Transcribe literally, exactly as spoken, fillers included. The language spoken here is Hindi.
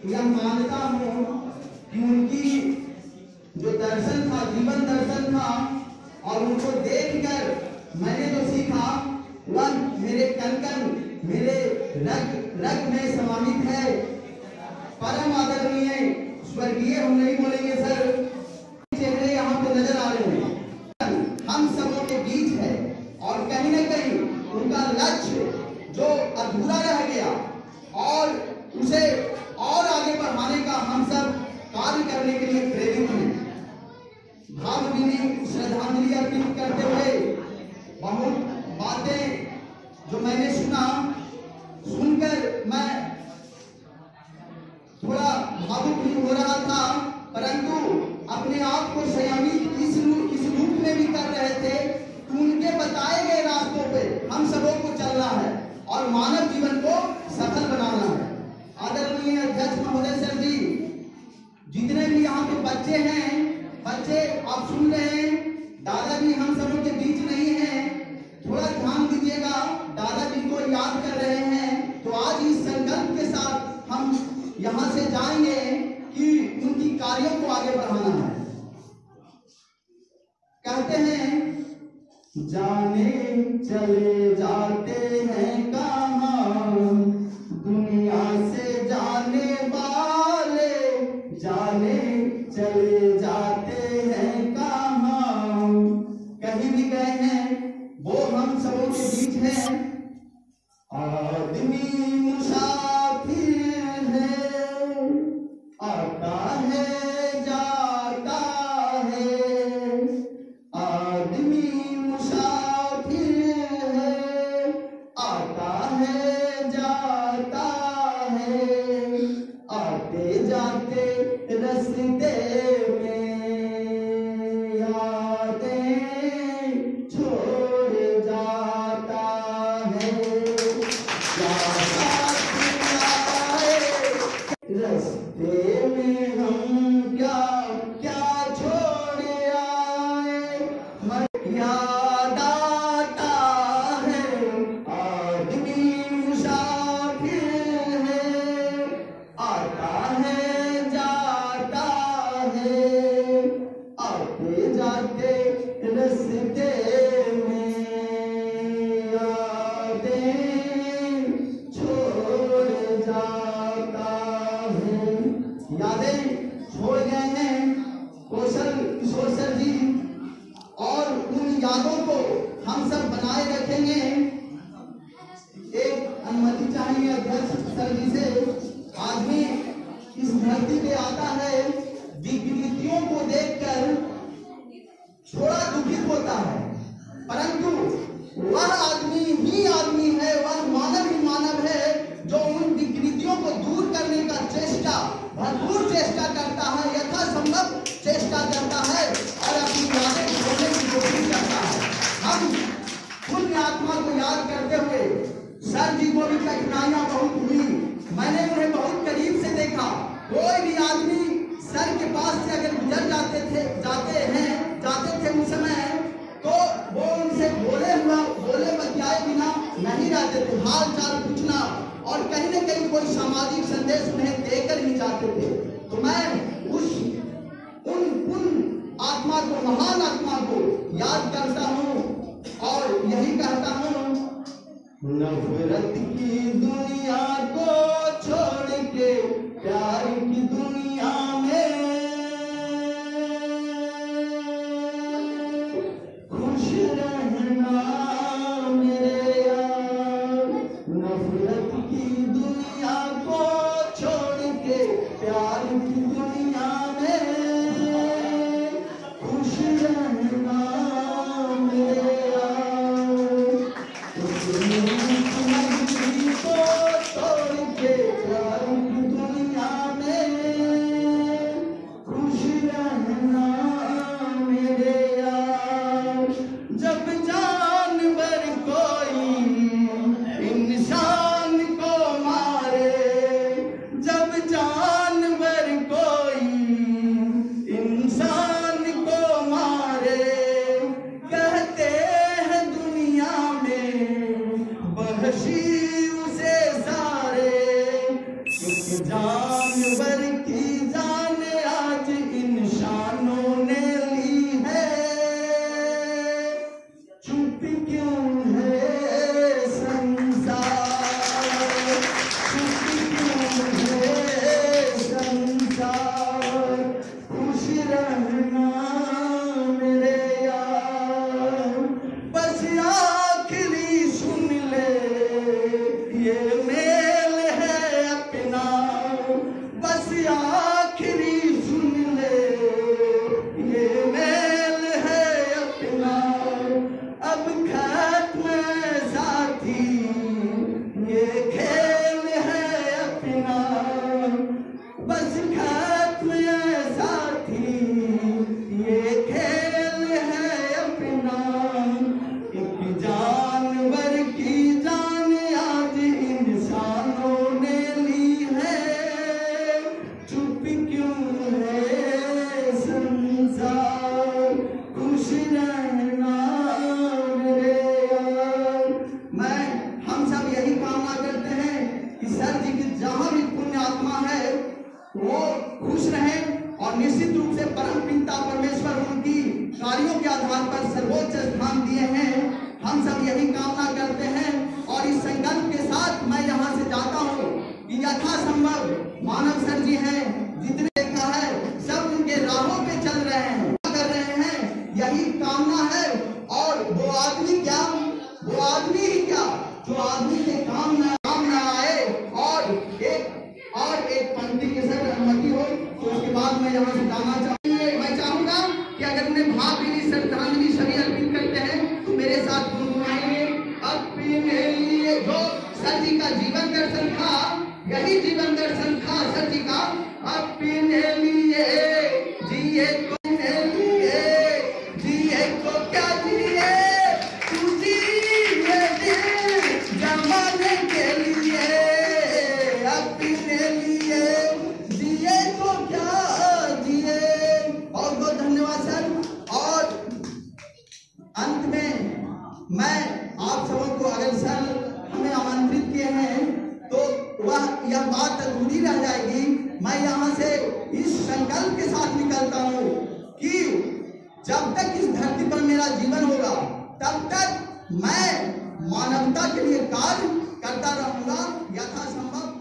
यह मानता हूँ कि उनकी जो दर्शन था, जीवन दर्शन था, और उनको देखकर मैंने जो सीखा वह मेरे कण कण, मेरे रग रग में समाहित है। परम आदरणीय स्वर्गीय, हम नहीं बोलेंगे सर, चेहरे यहाँ पे नजर आ रहे हैं, हम सबों के बीच है, और कहीं ना कहीं उनका लक्ष्य जो अधूरा रह गया और उसे और आगे बढ़ाने का हम सब कार्य करने के लिए प्रेरित हैं। भावभीनी श्रद्धांजलि अर्पित करते हुए बहुत बातें जो मैंने सुना, सुनकर मैं थोड़ा भावुक भी हो रहा था, परंतु अपने आप को संयमित इस रूप इस रूप में भी कर रहे थे कि उनके बताए गए रास्तों पे हम सबों को चलना है और मानव जीवन को सफल बनाना है। आदरणीय अध्यक्ष महोदय सर जी, जितने भी यहाँ पे बच्चे हैं, बच्चे आप सुन रहे हैं, दादाजी हम सबों के बीच नहीं हैं, थोड़ा ध्यान दीजिएगा, दादाजी को याद कर रहे हैं। तो आज इस संकल्प के साथ हम यहाँ से जाएंगे कि उनकी कार्यों को आगे बढ़ाना है। कहते हैं जाने चले जाते हैं कहाँ, दुनिया से जाने वाले जाने चले जाते हैं कहाँ, कहीं भी गए हैं वो हम सबों के बीच हैं। आदमी मुसाफिर है, आता है जाता है, आदमी मुसाफिर है, आता है जाता है, आते जाते रस्ते में यादें छोड़ जाता है, रस्ते में हम क्या क्या छोड़ आए, याद आता है, आदमी मुसाफिर है, आता है जाता है, आते जाते रस्ते में यादें छोड़ जाता है। यादें छोड़ गए हैं कौशल किशोर सर जी, और उन यादों को हम सब बनाए रखेंगे। एक अनुमति चाहिए अध्यक्ष सर जी से। आदमी इस धरती पे आता है, विकृतियों को देखकर थोड़ा दुखित होता है, परंतु वह आदमी ही आदमी है, वह मानव ही मानव है जो उन विकृतियों को दूर करने का चेष्टा, भरपूर चेष्टा करता है, यथासंभव चेष्टा करता है और अपनी यादें छोड़ने की कोशिश करता है। हम पुण्य आत्मा को याद करते हुए, सर जी को भी कठिनाइयां बहुत हुई, मैंने उन्हें बहुत करीब से देखा। कोई भी आदमी सर के पास से अगर गुजर जाते थे जाते हैं जाते थे उस समय, तो वो उनसे बोले हुआ बोले बतियाए बिना नहीं रहते थे, हाल चाल पूछना और कहीं न कहीं कोई सामाजिक संदेश उन्हें देकर ही जाते थे। तो मैं उस उन उन आत्मा को, महान आत्मा को याद करता हूँ और यही कहता हूँ, नफरत की दुनिया को छोड़ के प्यार की दुनिया में खुश रहना मेरे यार, नफरत की दुनिया को छोड़ के प्यार की दुनिया में खुश रहना मेरे यार, को तोड़ के प्यार की दुनिया में क्यों है संसार, चुप क्यों है संसार, खुश रहना मेरे यार, बस आखिरी सुन ले ये मेल है अपना, बस आखिरी सुन ले ये मेल है अपना, अब खत्म साथी ये खेल है अपना, बस खत्म साथी ये खेल है अपना, एक जानवर की जान आज इंसानों ने ली है, चुप क्यों है संसार, खुश रहना मेरे यार। मैं हम सब यही कामना करते हैं कि सर जी की जहां भी पुण्य आत्मा है वो खुश रहे और निश्चित रूप से परम पिता परमेश्वर उनकी कार्यों के आधार पर सर्वोच्च स्थान दिए हैं। हम सब यही कामना करते हैं और इस संकल्प के साथ मैं यहाँ से जाता हूँ कि यथासंभव मानव सर जी हैं जितने देखा है सब उनके राहों पे चल रहे हैं, कर रहे हैं, यही कामना है। और वो आदमी क्या, वो आदमी ही क्या जो आदमी के काम न काम न आए। और एक और एक पंक्ति के साथ अनुमति हो तो उसके बाद मैं यहाँ से जाना चाहूँगी। मैं चाहूँगा कि अगर उन्हें भावभीनी श्रद्धांजलि सभी अर्पित करते हैं तो मेरे साथ गुनगुनाएंगे। अपने लिए जो सर जी का जीवन दर्शन था, यही जीवन दर्शन था सर जी का, अपने लिए जिए को लिए जिए को क्या जिए तू जिए जमाने के लिए, अपने लिए जिए को क्या जिए। बहुत बहुत धन्यवाद सर। और अंत में मैं आप सबों को, अगर सर हमें आमंत्रित किए हैं तो वह यह बात अधूरी रह जाएगी। मैं यहाँ से इस संकल्प के साथ निकलता हूँ कि जब तक इस धरती पर मेरा जीवन होगा तब तक मैं मानवता के लिए कार्य करता रहूंगा यथासंभव।